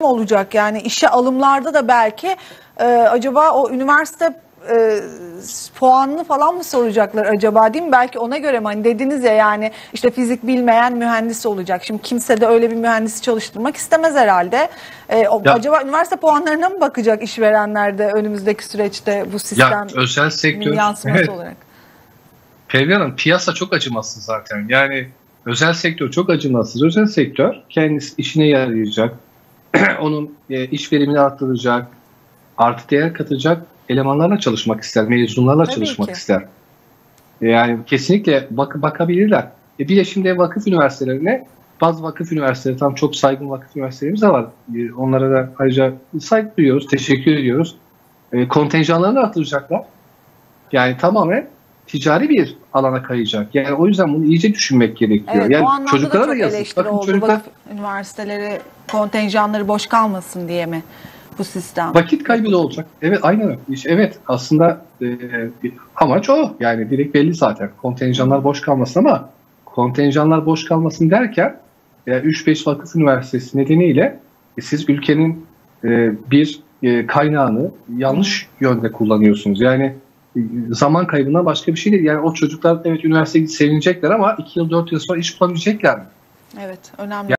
olacak yani işe alımlarda da belki acaba o üniversite puanını falan mı soracaklar acaba, değil mi? Belki ona göre mi? Hani dediniz ya, yani işte fizik bilmeyen mühendis olacak. Şimdi kimse de öyle bir mühendisi çalıştırmak istemez herhalde. Acaba üniversite puanlarına mı bakacak işverenler de önümüzdeki süreçte bu sistem özel sektör yansıması evet. olarak? Pervin Hanım, piyasa çok acımasız zaten. Yani özel sektör çok acımasız. Özel sektör kendisi işine yarayacak, onun iş verimini arttıracak, artı değer katacak elemanlarla çalışmak ister, mezunlarla Tabii çalışmak ki. ister. Yani kesinlikle bakabilirler. Bir de şimdi vakıf üniversitelerine, bazı vakıf üniversiteleri, tam çok saygın vakıf üniversitelerimiz de var. Onlara da ayrıca saygı duyuyoruz, teşekkür ediyoruz. Kontenjanlarını artıracaklar. Yani tamamen ticari bir alana kayacak. Yani o yüzden bunu iyice düşünmek gerekiyor. Evet, Yani o anlamda çocuklara da çok yazık. eleştiri Bakın oldu. çocuklar, Vakıf üniversiteleri kontenjanları boş kalmasın diye mi bu sistem? vakit kaybı da olacak. Evet, aynen öyle. Evet, aslında amaç o. Yani direkt belli zaten. Kontenjanlar boş kalmasın, ama kontenjanlar boş kalmasın derken 3-5 vakıf üniversitesi nedeniyle siz ülkenin bir kaynağını yanlış yönde kullanıyorsunuz. Yani zaman kaybından başka bir şey değil. Yani o çocuklar evet üniversiteye sevinecekler, ama 2 yıl 4 yıl sonra iş bulabilecekler mi? Evet, önemli.